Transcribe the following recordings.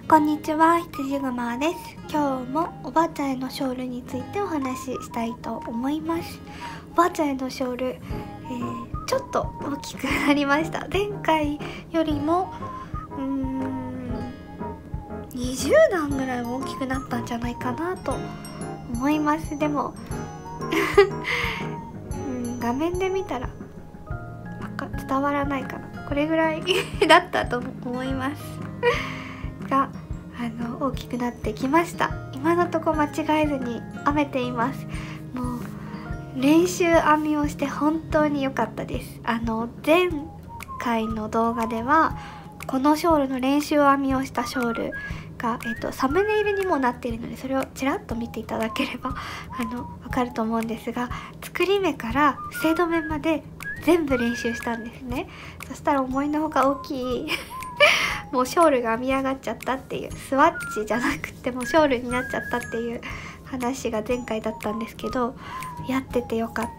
こんにちは、羊熊です。今日もおばあちゃんへのショールについてお話ししたいと思います。おばあちゃんへのショール、ちょっと大きくなりました。前回よりも20段ぐらい大きくなったんじゃないかなと思います。でも画面で見たら伝わらないかな。これぐらいだったと思いますが、大きくなってきました。今のとこ間違えずに編めています。もう練習編みをして本当に良かったです。前回の動画ではこのショールの練習編みをしたショールが、サムネイルにもなっているので、それをちらっと見ていただければわかると思うんですが、作り目から伏せ止めまで全部練習したんですね。そしたら思いのほか大きいもうショールが編み上がっちゃったっていう、スワッチじゃなくてもうショールになっちゃったっていう話が前回だったんですけど、やっててよかった。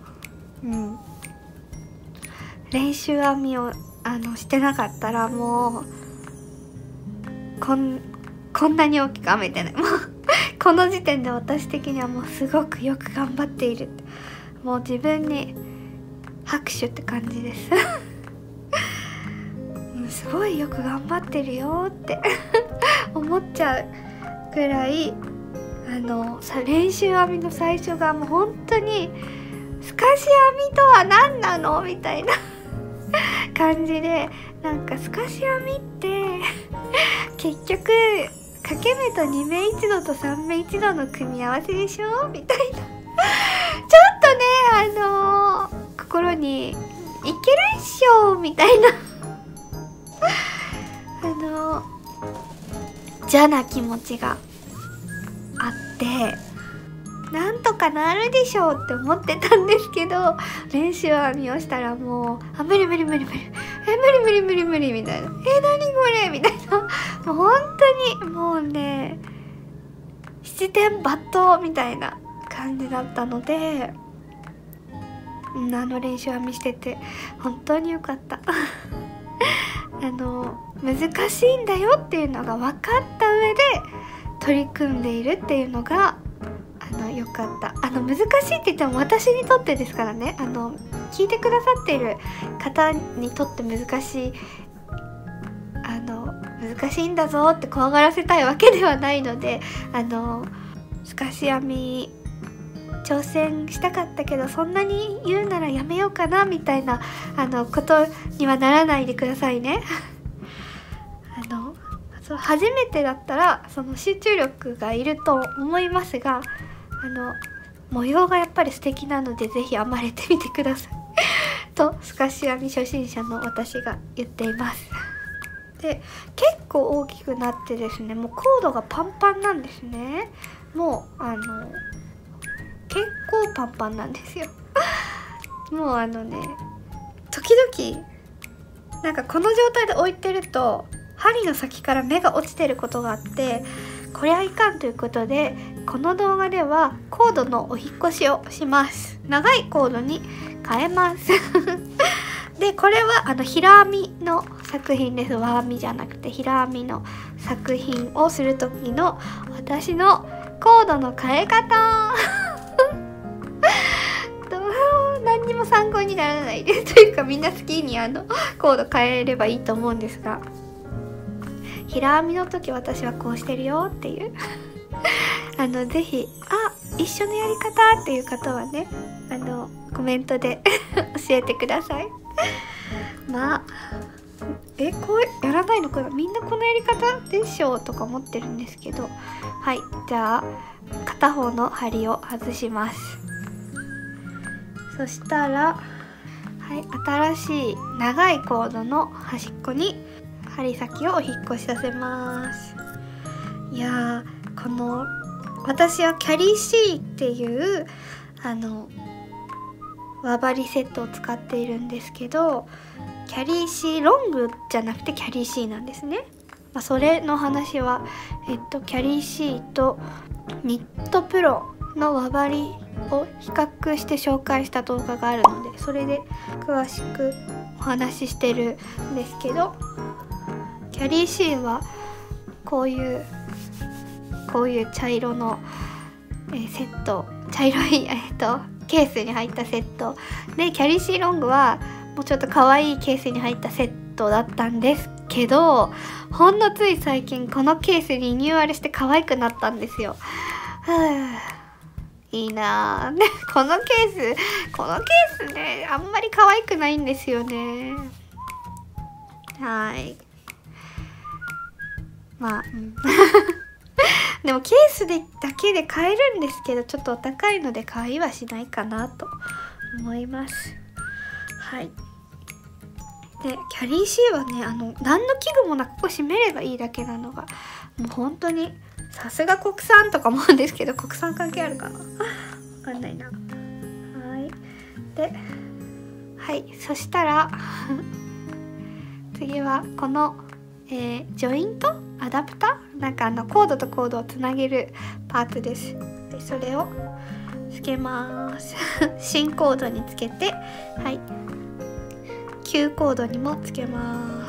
練習編みをしてなかったらもうこんなに大きく編めてない。もうこの時点で私的にはもうすごくよく頑張っている、もう自分に拍手って感じですすごいよく頑張ってるよって思っちゃうくらい、練習編みの最初がもう本当に透かし編みとは何なのみたいな感じで、なんか透かし編みって結局掛け目と2目一度と3目一度の組み合わせでしょみたいなちょっとね心にいけるっしょみたいな邪な気持ちがあって、なんとかなるでしょうって思ってたんですけど、練習編みをしたらもう無理無理無理無理無理無理無理無理みたいな、何これみたいな、もう本当にもうね七点抜刀みたいな感じだったので、練習編みしてて本当に良かった難しいんだよっていうのが分かった上で取り組んでいるっていうのが良かった。難しいって言っても私にとってですからね、聞いてくださっている方にとって難しいんだぞって怖がらせたいわけではないので、透かし編み挑戦したかったけどそんなに言うならやめようかなみたいなことにはならないでくださいね初めてだったらその集中力がいると思いますが、模様がやっぱり素敵なのでぜひ編まれてみてくださいと透かし編み初心者の私が言っています。で、結構大きくなってですね、もうコードがパンパンなんですね。もう結構パンパンなんですよもう時々なんかこの状態で置いてると針の先から目が落ちてることがあって、これはいかんということでこの動画ではコードのお引っ越しをします。長いコードに変えますで、これは平編みの作品です。輪編みじゃなくて平編みの作品をする時の私のコードの変え方何にも参考にならないですというか、みんな好きにコード変えればいいと思うんですが、平編みの時私はこうしてるよっていうぜひ一緒のやり方っていう方はねコメントで教えてください。まあこうやらないのかな、みんなこのやり方でしょうとか思ってるんですけど、はい、じゃあ片方の針を外します。そしたら、新しい長いコードの端っこに針先をお引っ越しさせます。いやー、私はキャリー C っていう輪針セットを使っているんですけど、キャリー C ロングじゃなくてキャリー C なんですね。それの話はキャリー C とニットプロの輪針を比較して紹介した動画があるので、それで詳しくお話ししてるんですけど、キャリー C はこういう茶色の、セット、茶色い、ケースに入ったセットで、キャリーシーロングはもうちょっと可愛いケースに入ったセットだったんですけど、ほんのつい最近このケースリニューアルして可愛くなったんですよ。いいなぁこのケースね、あんまり可愛くないんですよね。はい、まあ、でもケースだけで買えるんですけど、ちょっとお高いので買いはしないかなと思います。はい。でキャリーシーはね、何の器具もなくここ閉めればいいだけなのがもう本当にさすが国産とか思うんですけど、国産関係あるかなわかんないな。はい。で、はい、そしたら次はこの、ジョイントアダプター、なんかコードとコードをつなげるパーツです。でそれをつけます新コードにつけて、はい、旧コードにもつけます。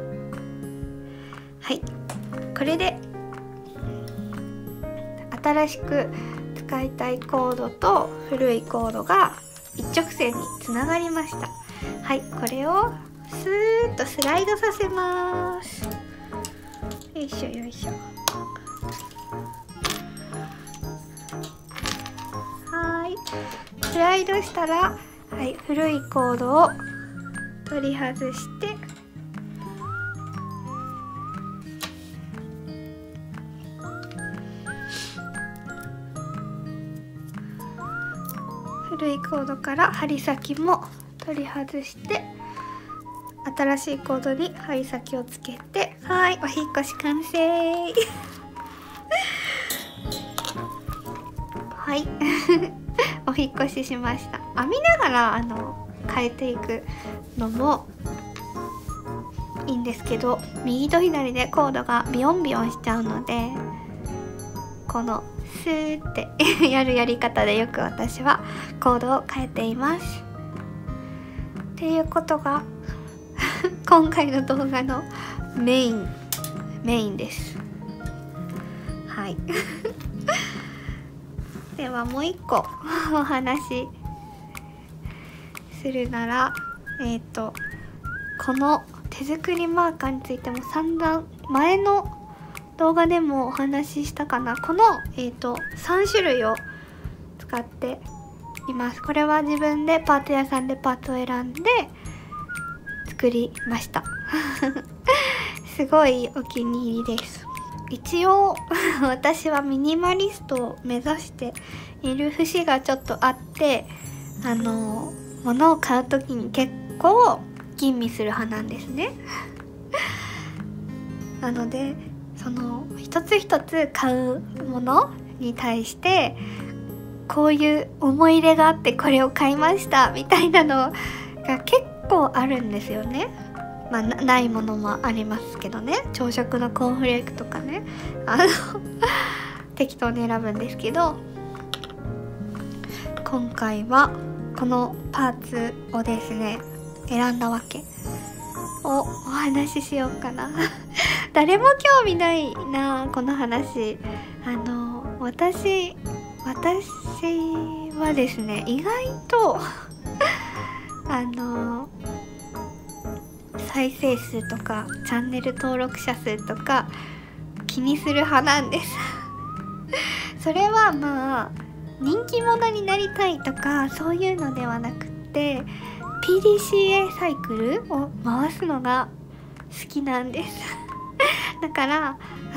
はい、これで新しく使いたいコードと古いコードが一直線につながりました。はい、これをスーッとスライドさせます。よいしょよいしょ。はい、スライドしたら、はい、古いコードを取り外して古いコードから針先も取り外して、新しいコードに針先をつけて、はい、お引っ越し完成はいお引っ越ししました。編みながら変えていくのもいいんですけど、右と左でコードがビヨンビヨンしちゃうので、このスーってやるやり方でよく私はコードを変えています。っていうことが今回の動画のメインです。はいではもう一個お話しするなら、この手作りマーカーについても散々前の動画でもお話ししたかな。この、3種類を使っています。これは自分でパーツ屋さんでパーツを選んで作りましたすごいお気に入りです。一応私はミニマリストを目指している節がちょっとあって、物を買う時に結構吟味する派なんですねなのでその一つ一つ買うものに対してこういう思い入れがあってこれを買いましたみたいなのが結構あるんですよね。まあないものもありますけどね、朝食のコーンフレークとかね適当に選ぶんですけど、今回はこのパーツをですね選んだわけをお話ししようかな誰も興味ないなこの話。私はですね意外と再生数とかチャンネル登録者数とか気にする派なんですそれはまあ人気者になりたいとかそういうのではなくって PDCA サイクルを回すのが好きなんですだから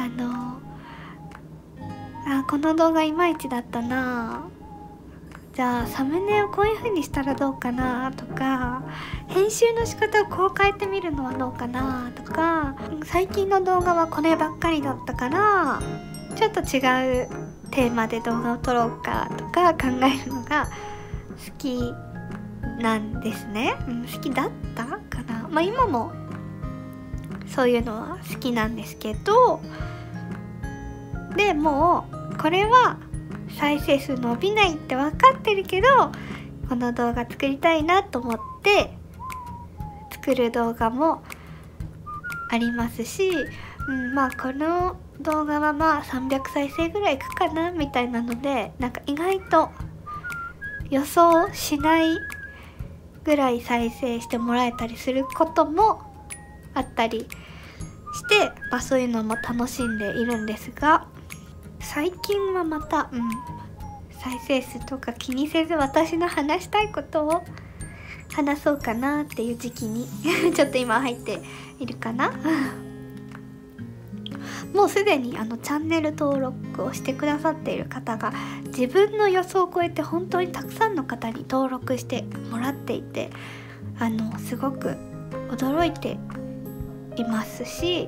この動画いまいちだったな、じゃあサムネをこういう風にしたらどうかなとか、編集の仕方をこう変えてみるのはどうかなとか、最近の動画はこればっかりだったからちょっと違うテーマで動画を撮ろうかとか考えるのが好きなんですね、好きだったかな。まあ今もそういうのは好きなんですけど、でもこれは再生数伸びないって分かってるけどこの動画作りたいなと思って作る動画もありますし、 まあこの動画はまあ300再生ぐらいいくかなみたいなので、なんか意外と予想しないぐらい再生してもらえたりすることもあったりして、まあそういうのも楽しんでいるんですが、最近はまた再生数とか気にせず私の話したいことを話そうかなっていう時期にちょっと今入っているかなもうすでにチャンネル登録をしてくださっている方が自分の予想を超えて本当にたくさんの方に登録してもらっていて、すごく驚いていますし、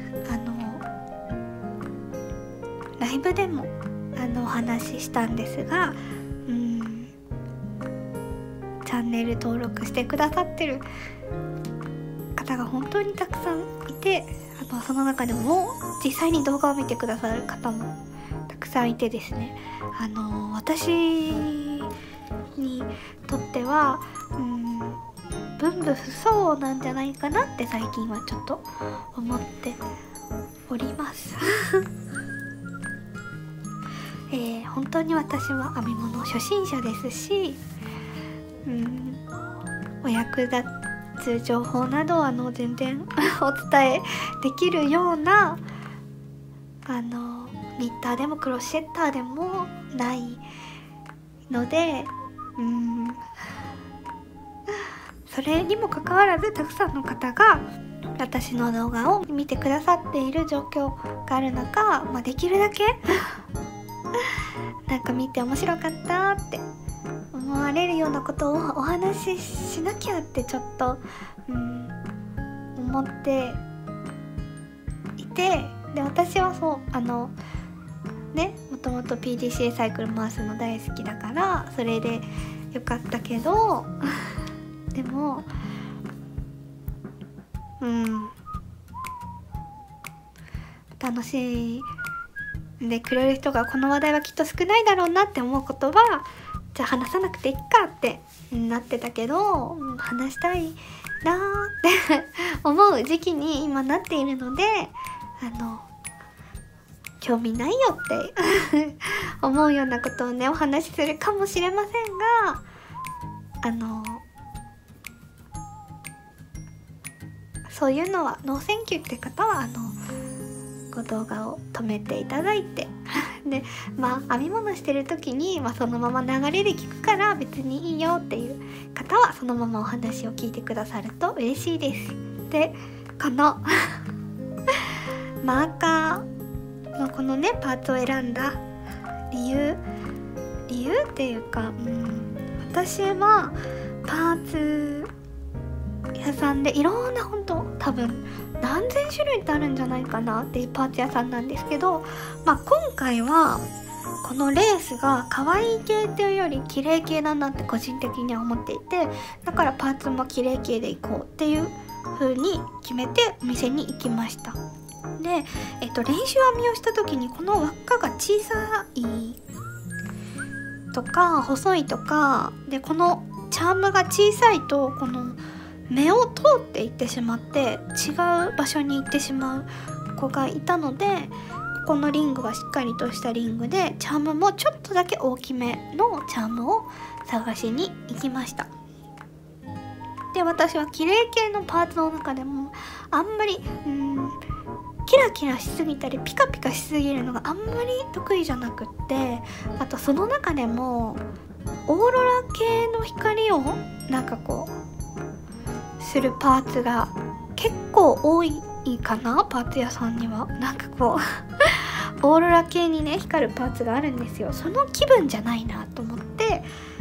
ライブでもお話ししたんですが、チャンネル登録してくださってる方が本当にたくさんいて、その中でも実際に動画を見てくださる方もたくさんいてですね、私にとっては分不相なんじゃないかなって最近はちょっと思っております本当に私は編み物初心者ですし、お役立つ情報など全然お伝えできるようなニッターでもクロシェッターでもないので、それにもかかわらずたくさんの方が私の動画を見てくださっている状況がある中、できるだけなんか見て面白かったって思われるようなことをお話ししなきゃってちょっと、思っていて、で私はそうもともと PDCA サイクル回すの大好きだからそれでよかったけどでも楽しんでくれる人がこの話題はきっと少ないだろうなって思うことはじゃあ話さなくていいかってなってたけど、話したいなーって思う時期に今なっているので、興味ないよって思うようなことをねお話しするかもしれませんが、そういうのはノーセンキューって方はご動画を止めていただいてで編み物してる時に、そのまま流れで聞くから別にいいよっていう方はそのままお話を聞いてくださると嬉しいです。でこのマーカーのこのねパーツを選んだ理由っていうか、私はパーツ屋さんでいろんな本当多分何千種類ってあるんじゃないかなっていうパーツ屋さんなんですけど、今回はこのレースが可愛い系っていうより綺麗系だなって個人的には思っていて、だからパーツも綺麗系でいこうっていう風に決めてお店に行きました。で、練習編みをした時にこの輪っかが小さいとか細いとかで、このチャームが小さいとこの目を通っていってしまって違う場所に行ってしまう子がいたので、ここのリングはしっかりとしたリングでチャームもちょっとだけ大きめのチャームを探しに行きました。で私は綺麗系のパーツの中でもあんまりキラキラしすぎたりピカピカしすぎるのがあんまり得意じゃなくって、あとその中でもオーロラ系の光をなんかこうするパーツが結構多いかな。パーツ屋さんにはなんかこうオーロラ系にね光るパーツがあるんですよ。その気分じゃないなと思って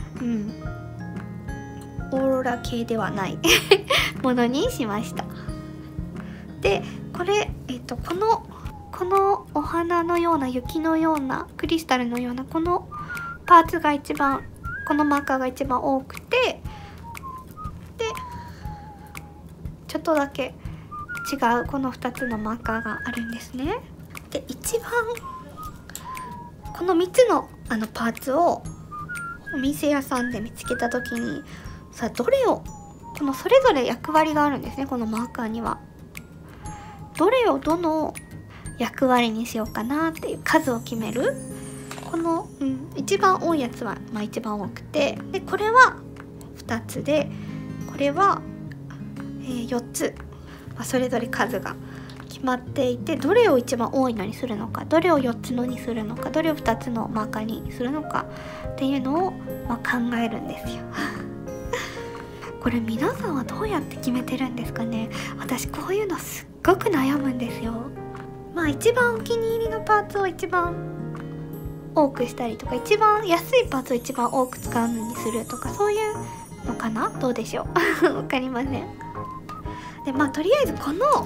オーロラ系ではないものにしました。でこれこのお花のような雪のようなクリスタルのようなこのパーツが一番、このマーカーが一番多くて、でちょっとだけ違うこの2つのマーカーがあるんですね。で一番この3つのパーツをお店屋さんで見つけた時にさ、どれをこのそれぞれ役割があるんですね。このマーカーにはどれをどの役割にしようかなっていう、数を決める。この、一番多いやつは、一番多くて、でこれは2つで、これは、4つ、それぞれ数が決まっていて、どれを一番多いのにするのか、どれを4つのにするのか、どれを2つのマーカーにするのかっていうのを、考えるんですよこれ皆さんはどうやって決めてるんですかね。私こういうのすっごく悩むんですよ。一番お気に入りのパーツを一番多くしたりとか、一番安いパーツを一番多く使うのにするとか、そういうのかな、どうでしょうわかりません。でとりあえずこの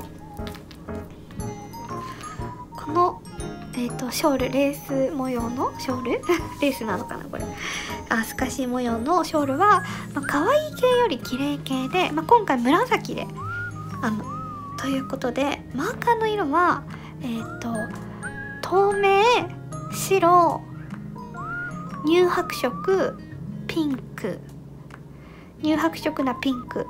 ショール、レース模様のショールレースなのかなこれ、透かし模様のショールは、可愛い系より綺麗系で、今回紫でということで、マーカーの色は透明、白、乳白色、ピンク、乳白色なピンク、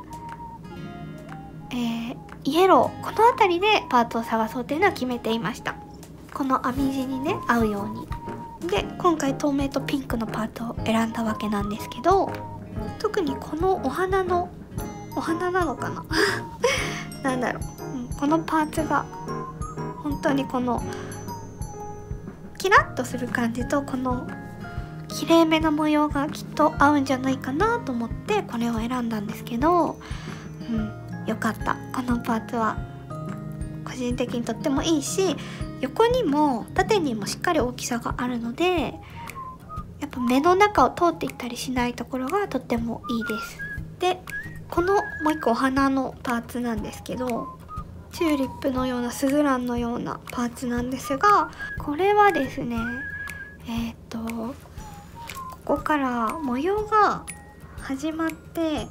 イエロー、この辺りでパーツを探そうというのは決めていました。この編み地にね合うように。で今回透明とピンクのパーツを選んだわけなんですけど、特にこのお花なのかななんだろう、このパーツが本当にこのキラッとする感じと、この綺麗めな模様がきっと合うんじゃないかなと思ってこれを選んだんですけど、よかった。このパーツは個人的にとってもいいし、横にも縦にもしっかり大きさがあるので、やっぱ目の中を通っていったりしないところがとってもいいです。でこのもう一個お花のパーツなんですけど、チューリップのようなスズランのようなパーツなんですが、これはですねここから模様が始まって、で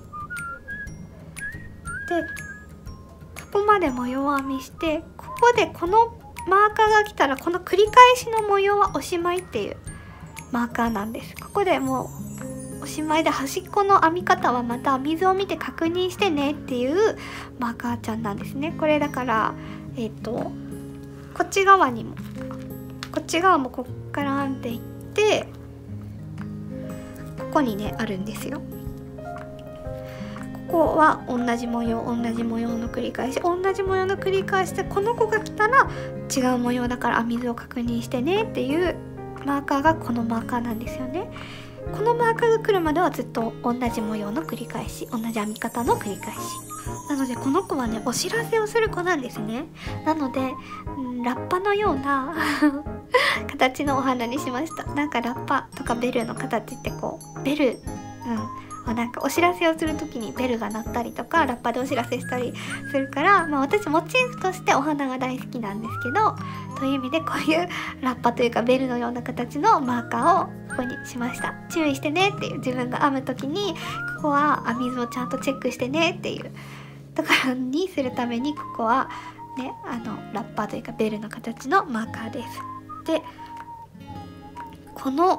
ここまで模様を編みして、ここでこのマーカーが来たらこの繰り返しの模様はおしまいっていうマーカーなんです。ここでもうおしまいで、端っこの編み方はまた編み図を見て確認してねっていうマーカーちゃんなんですね。これだからこっち側もこっから編んでいって、ここにねあるんですよ。ここは同じ模様の繰り返し、でこの子が来たら違う模様だから編み図を確認してねっていうマーカーがこのマーカーなんですよね。このマーカーが来るまではずっと同じ模様の繰り返し、同じ編み方の繰り返しなので、この子はねお知らせをする子なんですね。なので、ラッパのような形のお花にしました。なんかラッパとかベルの形ってこうベル、なんかお知らせをする時にベルが鳴ったりとかラッパでお知らせしたりするから、私モチーフとしてお花が大好きなんですけど、という意味でこういうラッパというかベルのような形のマーカーをここにしました。注意してねっていう、自分が編む時にここは編み図をちゃんとチェックしてねっていうところにするために、ここはねラッパというかベルの形のマーカーです。でこの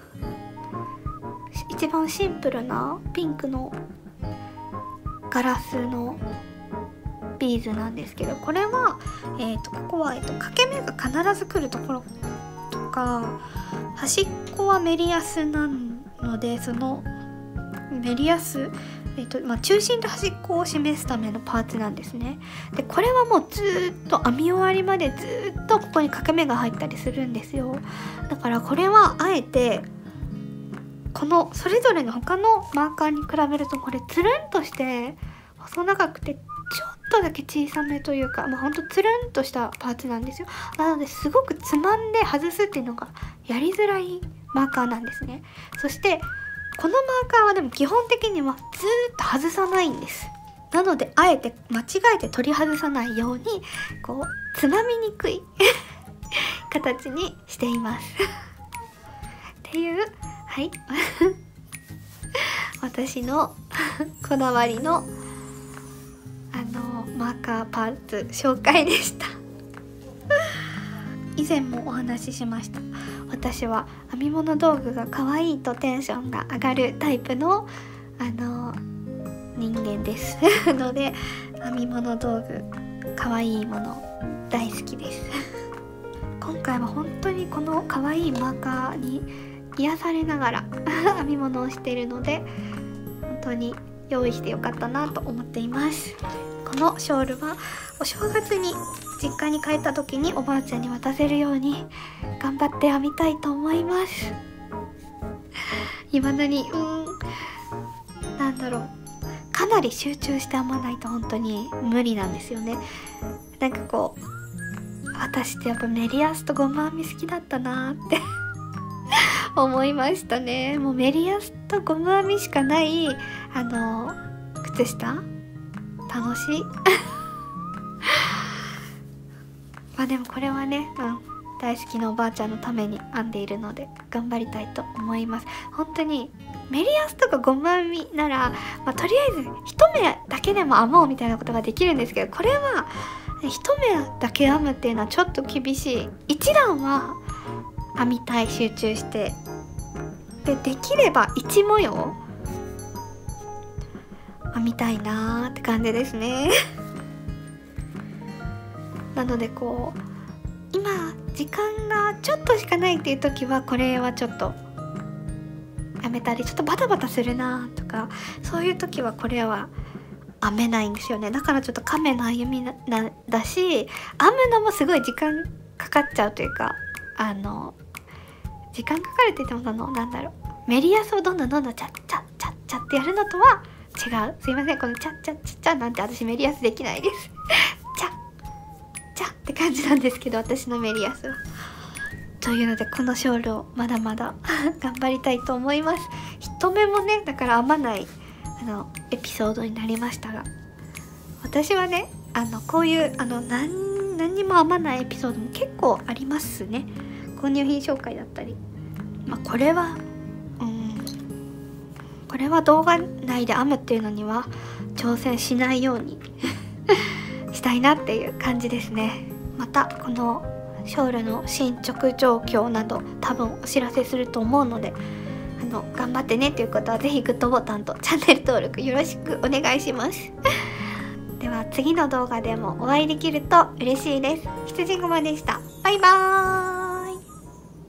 一番シンプルなピンクのガラスのビーズなんですけど、これは、ここは、欠け目が必ず来るところとか、端っこはメリヤスなので、そのメリヤス、中心と端っこを示すためのパーツなんですね。でこれはもうずっと編み終わりまでずっとここに欠け目が入ったりするんですよ。だからこれはあえてこのそれぞれの他のマーカーに比べると、これつるんとして細長くてちょっとだけ小さめというか、ほんとつるんとしたパーツなんですよ。なのですごくつまんで外すっていうのがやりづらいマーカーなんですね。そしてこのマーカーはでも基本的にはずっと外さないんです。なのであえて間違えて取り外さないようにこうつまみにくい形にしていますっていうはい私のこだわりのマーカーパーツ紹介でした以前もお話ししました。私は編み物道具が可愛いとテンションが上がるタイプの人間ですので、編み物道具可愛いもの大好きです今回は本当にこの可愛いマーカーに癒されながら編み物をしているので、本当に用意してよかったなと思っています。このショールはお正月に実家に帰った時におばあちゃんに渡せるように頑張って編みたいと思います。未だになんだろう、かなり集中して編まないと本当に無理なんですよね。なんかこう、私ってやっぱメリヤスとゴム編み好きだったなーって思いましたね。もうメリヤスとゴム編みしかない靴下楽しいまあでもこれはね、大好きなおばあちゃんのために編んでいるので頑張りたいと思います。本当にメリヤスとかゴム編みなら、とりあえず一目だけでも編もうみたいなことができるんですけど、これは一目だけ編むっていうのはちょっと厳しい。一段は編みたい、集中して。できれば一模様編みたいなーって感じですねなのでこう、今時間がちょっとしかないっていう時はこれはちょっとやめたり、ちょっとバタバタするなとか、そういう時はこれは編めないんですよね。だからちょっと亀の歩みだし、編むのもすごい時間かかっちゃうというか、時間かかるって言ってもなんだろう、メリヤスをどんどんチャッチャッチャッチャってやるのとは違う。すいません、このチャッチャッチャッチャなんて私メリヤスできないですチャッチャッって感じなんですけど、私のメリヤスは。というのでこのショールをまだまだ頑張りたいと思います。一目もね、だから編まないエピソードになりましたが、私はね、こういう何にも編まないエピソードも結構ありますね。購入品紹介だったり、これは動画内で編むっていうのには挑戦しないようにしたいなっていう感じですね。またこのショールの進捗状況など多分お知らせすると思うので、頑張ってねということはぜひグッドボタンとチャンネル登録よろしくお願いしますでは次の動画でもお会いできると嬉しいです。羊ごまでした。バイバーイ。